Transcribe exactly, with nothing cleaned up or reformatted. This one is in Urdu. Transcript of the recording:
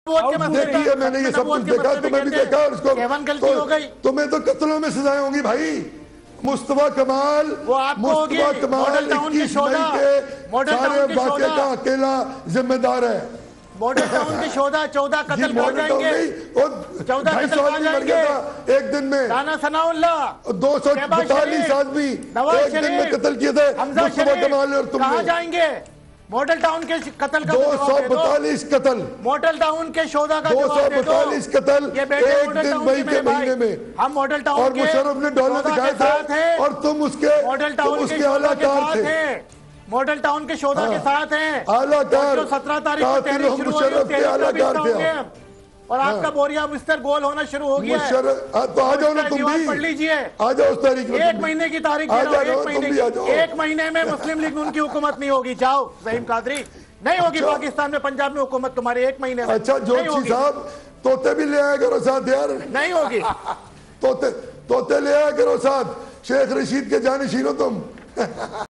دیکھیے میں نے یہ سب کچھ دیکھا، تمہیں بھی دیکھا، اور اس کو تمہیں تو قتلوں میں سزائیں ہوں گی بھائی۔ مصطفیٰ کمال مصطفیٰ کمال اکیس مئی کے سارے واقعے کا اکیلا ذمہ دار ہے۔ ماڈل ٹاؤن کے چودہ چودہ قتل کر جائیں گے، چودہ قتل کر جائیں گے ایک دن میں، رانا ثناء اللہ، دو سو بتالیس آدمی ایک دن میں قتل کیے تھے مصطفیٰ کمال اور تم نے۔ کہاں جائیں گے؟ ماڈل ٹاؤن کے قتل کا دو سو بتالیس قتل، ماڈل ٹاؤن کے شہداء کا دو سو بتالیس قتل ایک دن مئی کے مہینے میں، ہم ماڈل ٹاؤن اور مشرف نے ڈالر دکھائے تھے اور تم اس کے تم اس کے اعلیٰ کار تھے، ماڈل ٹاؤن کے شہداء کے ساتھ ہیں، اعلیٰ کار، سترہ تاریخ کو تحریک شروع ہوئی اور تحریک کا بھی حصہ اور آپ کا بوریا بستر گول ہونا شروع ہو گیا ہے۔ تو آ جاؤ نا تم بھی، پڑھ لیجئے، آ جاؤ اس تاریخ میں، ایک مہینے کی تاریخ دے رہا ہوں، ایک مہینے میں مسلم لیگ ان کی حکومت نہیں ہوگی، جاؤ زعیم قادری، نہیں ہوگی پاکستان میں، پنجاب میں حکومت تمہاری ایک مہینے میں۔ اچھا جوشی صاحب توتے بھی لے آئے کرو ساتھ یار، نہیں ہوگی، توتے توتے لے آئے کرو ساتھ، شیخ رشید کے جانشین ہو تم۔